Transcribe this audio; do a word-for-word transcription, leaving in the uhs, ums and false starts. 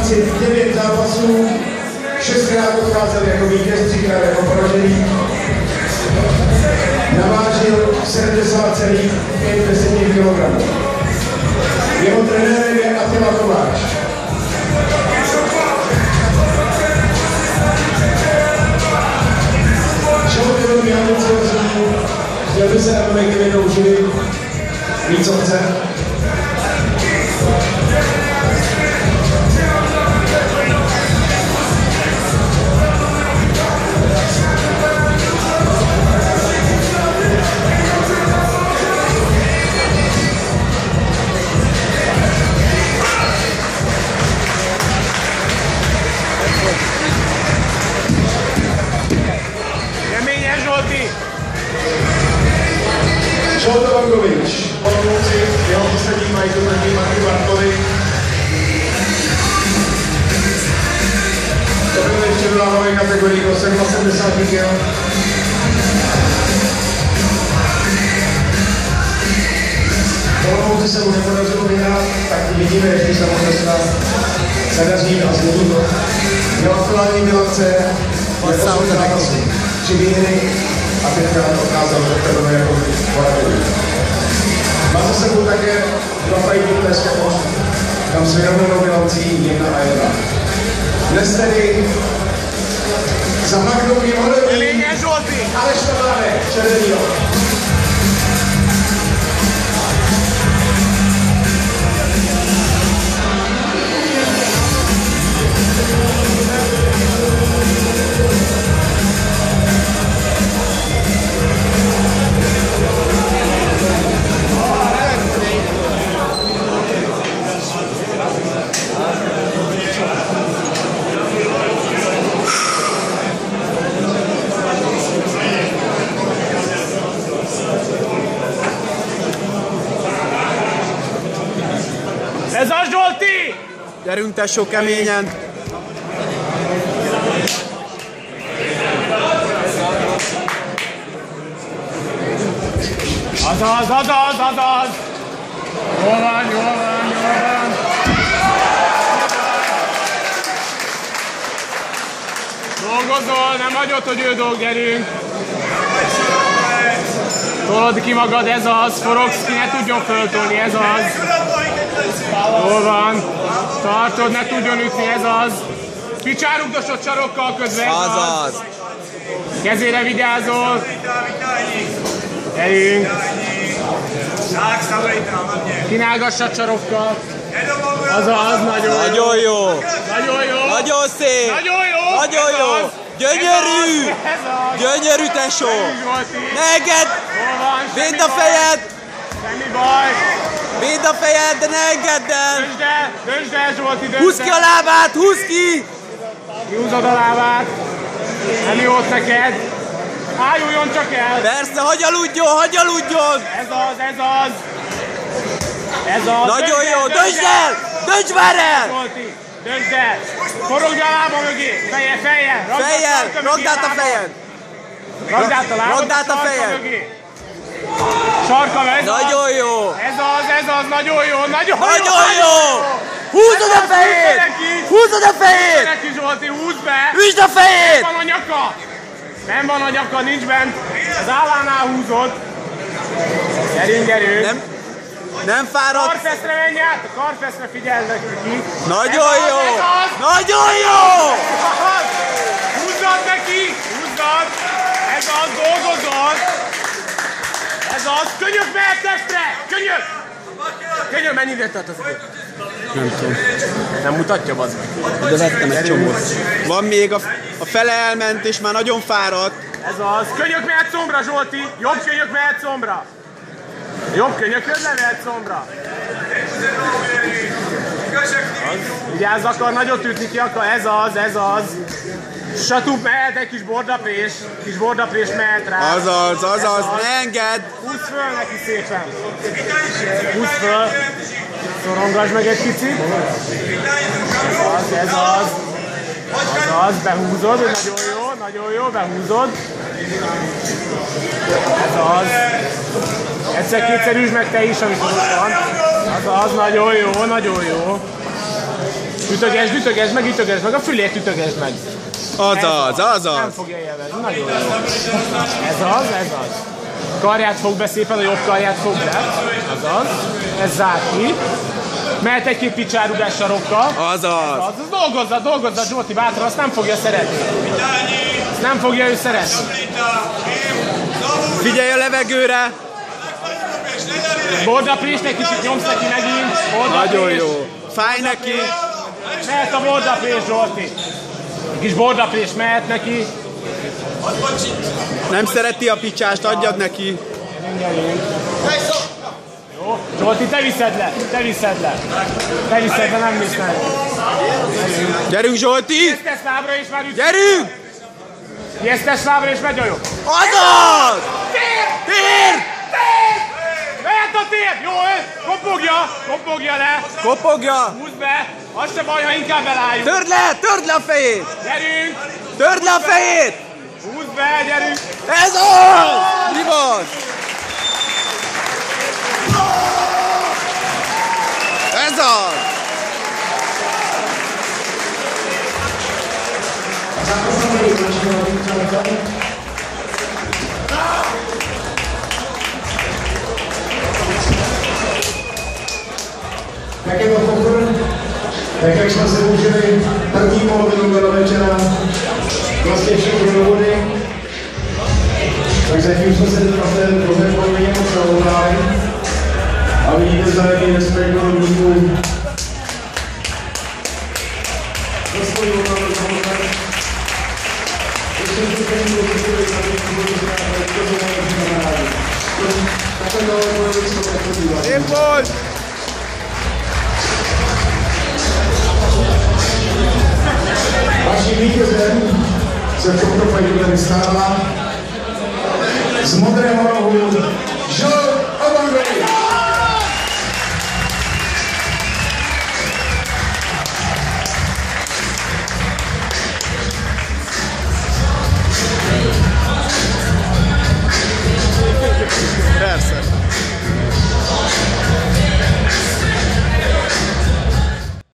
Francie devět zápasů, šestkrát odcházel jako vítěz, třikrát jako poražený. Navážil sedmdesát celá pět kilogramů. Jeho trenérem je Attila Kováč. Člověk je velmi ambiciozní, chtěl by se na mé květou živit, ví, co chce. Zoltán Vangovič, Olomouci, jeho poslední majitel proti Marku Bartlovi. To byl ještě do láhové kategorii do sedmdesát kil. Olomouci se mu nepodařilo vyhrát, tak vidíme, jestli se mu se daří a znovu to. Jeho aktuální bilance je osm zápasů, tři výhry a pětkrát odcházel do Trnova jako poražený. Má za sebou také dva fajty v Teskovo, tam s vyrovnanou bilancí jedna a jedna. Dnes tedy za Magnou je moderní Aleš Tamánek, červenýho. Ez az, Zsolti! Gyerünk, tesó, keményen! Azaz, azaz, azaz! Jól van, jól van, jól van! Dolgozol, nem hagyod, hogy ő dolg, gyerünk! Tolod ki magad, ez az, forogsz ki, ne tudjon föltolni, ez az! Jól van, tartod, ne tudjon ütni, ez az! Picsárugdosod sarokkal közben, ez az! Az! Kezére vigyázol! Gyerünk! Kínálgassad sarokkal! Az az, nagyon jó! Nagyon jó! Nagyon jó! Nagyon szép! Nagyon jó! Nagyon jó! Gyönyörű! Gyönyörű, tesó! Ne engedd! Védd a fejed! Semmi baj! Védd a fejed, de ne engedd el! Döntsd el! Döntsd el, Zsolti! Húzd ki a lábát! Húzd ki! Kihúzod a lábát! Nem jó ott neked! Ájuljon csak el! Persze, hagyj aludjon, hagyj aludjon! Ez az, ez az! Ez az! Nagyon jó! Döntsd el! Dönts már el! Zsolti! Döntsd el! Forogd a lába mögé! Feje, feje! Fejjel! Ragd át a fejed! Ragd át a lábad! Ragd át a fejed! Sarka, ez nagyon az! jó! Ez az, ez az! Nagyon jó! Nagyon, nagyon jó! jó! Húzod a fejét! Húzod a fejét! Neki, Zsolti, húzd be! Húzd a fejét! Nem van a nyaka! Nem van a nyaka, nincs bent! Az állánál húzod! Gyerünk, gyerünk! Nem, nem fáradt! Karfeszre menj át! A karfeszre figyelnek ki! Nagyon ez jó! Az, az. Nagyon jó! Húzzad neki! Húzzad! Ez az, dolgozol! Ez az! Könyök mehet testre! Könyök! Könyök, mennyi időt tart az idő? Nem tudom. Nem mutatja, bazd meg. De vettem egy csomót. Van még, a, a fele elment és már nagyon fáradt. Ez az. Könyök mehet szombra, Zsolti! Jobb könyök mehet szombra! Jobb könyököd le mehet szombra! Vigyázz, akar nagyot ütni, ki akar, ez az, ez az. Satub mehet, egy kis bordaprés, kis bordaprés mehet rá. Azaz, azaz, ne engedd! Húzz föl neki szépen! Húzz föl! Szorongass meg egy picit! Ez az, ez az! Az az, behúzod, nagyon jó, nagyon jó, behúzod! Ez az! Egyszer-kétszer üsd meg te is, amikor ott van! Az az, nagyon jó, nagyon jó! Ütögesd, ütögesd meg, ütögesd meg, a fülét ütögesd meg. Azaz, azaz. Nem fogja élvezni, nagyon jó. Ez az, ez az. Karját fog be szépen, a jobb karját fog be. Azaz. Ez zár ki. Mehet egy-két picsárugás sarokkal. Azaz. Ez az. Dolgozza, dolgozza, Zsolti bátra, azt nem fogja szeretni. Azt nem fogja ő szeretni. Figyelj a levegőre. Bordaprést, egy kicsit nyomsz neki megint. Nagyon jó. Fáj neki. Mehet a bordaprés, Zsolti. Egy kis bordaprés mehet neki. Nem szereti a picsást, adjad neki. Jó, Zsolti, te viszed le, te viszed le. Te viszed le, nem visz meg. Gyerünk, Zsolti! Jesztes lábra és már üt. Gyerünk! Jesztes lábra és megy a jobb. Azaz! Tér! Tér! Tér! Mehet a tér! Jó, kopogja, kopogja le. Kopogja! Húzd be, az se baj, ha inkább elálljuk. Törd le, törd le a fejét! Gyerünk! Törd le a fejét! Húzd be, gyerünk! Ez az! Mi van? Ez az! Jak je to pokor, tak jak jsme se užili první polovinu toho večera, vlastně všechny do vody, tak zatím jsme se v té druhé polovině moc nalouhali a vidíte, za jaký respekt do růzů. Za svoji opravdu zvolíme. Ještě si ten důležitý, aby to bylo zprávě, to je to národí. Takhle dále polovině jsme tak podívali. Vaším vítězem se v tomto fajtu tady stává z modrého rohu Žol!